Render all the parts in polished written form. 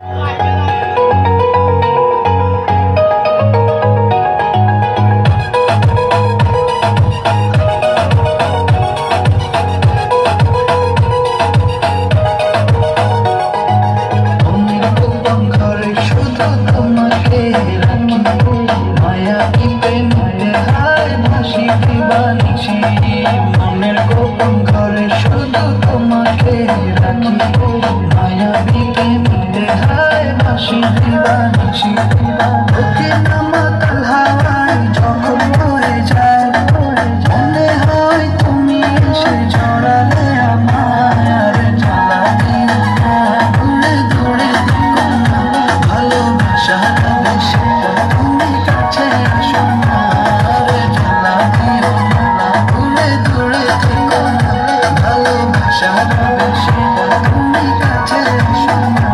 মনের গোপন ঘরে শুধু তোমাকে রাখি, মায়া দিতে মিলে হায় বাসি দিবানিসি। ওকে নামাতাল হাওয়ায় যখন হয়ে যায়, মনে হয় তুমি এসে জড়ালে আমায়। আর জ্বালা দিও না, দূরে দূরে থেকো না, ভালোবাসা বেশি তুমি কাছে আসো না। আর জ্বালা দিও না, দূরে দূরে থেকো না, ভালোবাসা বেশি তুমি কাছে আসো না।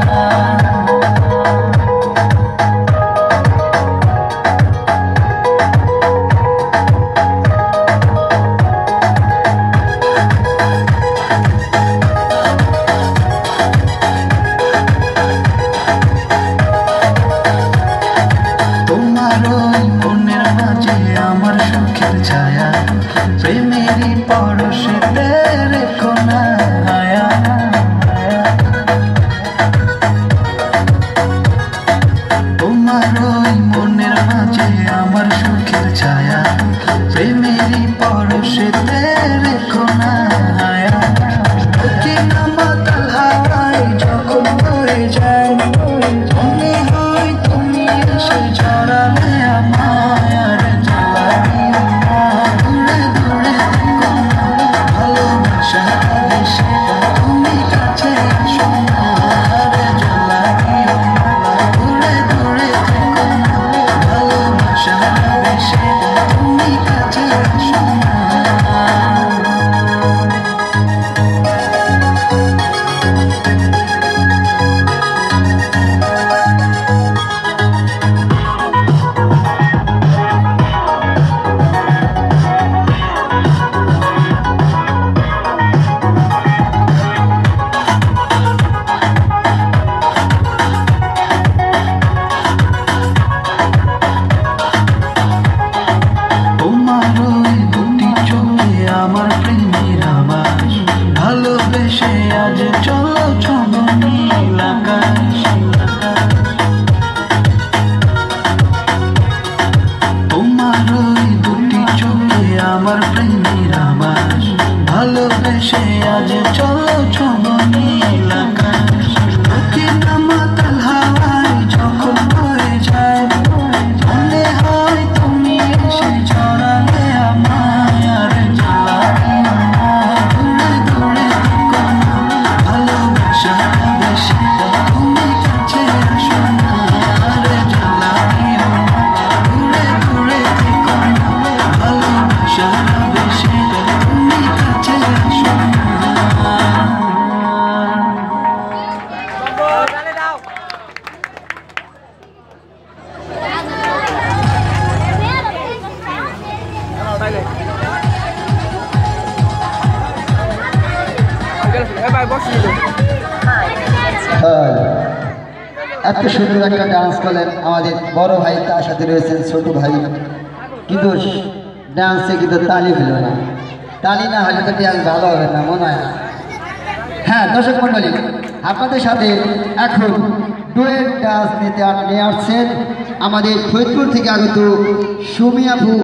মনের মাঝে আমার সুখের ছায়া, প্রেমেরই পরশেতে রেখো না হায়া। তোমার ওই মনের মাঝে আমার সুখের ছায়া, প্রেমেরই পরশেতে রেখো না হায়া। ওকে নামাতাল হাওয়ায় যখন হয়ে যায়, মনে হয় তুমি এসে জড়ালে আমায়। আর জ্বালা দিও না, দূরে দূরে থেকো না, ভালোবাসা বেশি তুমি কাছে আসো না। আর জ্বালা দিও না, দূরে দূরে থেকো না, ভালোবাসা বেশি তুমি কাছে আসো না। আমার প্রেমের আবাস ভালোবেসে আজ চলো চলো নীল আকাশ। তোমার ওই দুটি চোখে আমার প্রেমের আবাস ভালোবেসে আজ চলো চলো নীল আকাশ। ওকে নামাতাল হাওয়ায় যখন হয়ে যায়, মনে হয় তুমি এসে জড়ালে আমায়। আর জ্বালা দিও না, দূরে দূরে থেকো না, ভালোবাসা বেশি তুমি কাছে আসো না। আর জ্বালা দিও না, দূরে দূরে থেকো না, ভালোবাসা বেশি তুমি কাছে আসো না। এত সুন্দর একটা ডান্স করলেন আমাদের বড় ভাই, তার সাথে রয়েছেন ছোট ভাই, কিন্তু ডান্সে কিন্তু তালি হলো না। তালি না হলে তো ডান্স ভালো হবে না মনে হয় না। হ্যাঁ দর্শক মন্ডলী, আপনাদের সাথে এখন ডুয়েট ডান্স নিয়ে আসছেন আমাদের ফরিদপুর থেকে আগত সুমি আপু।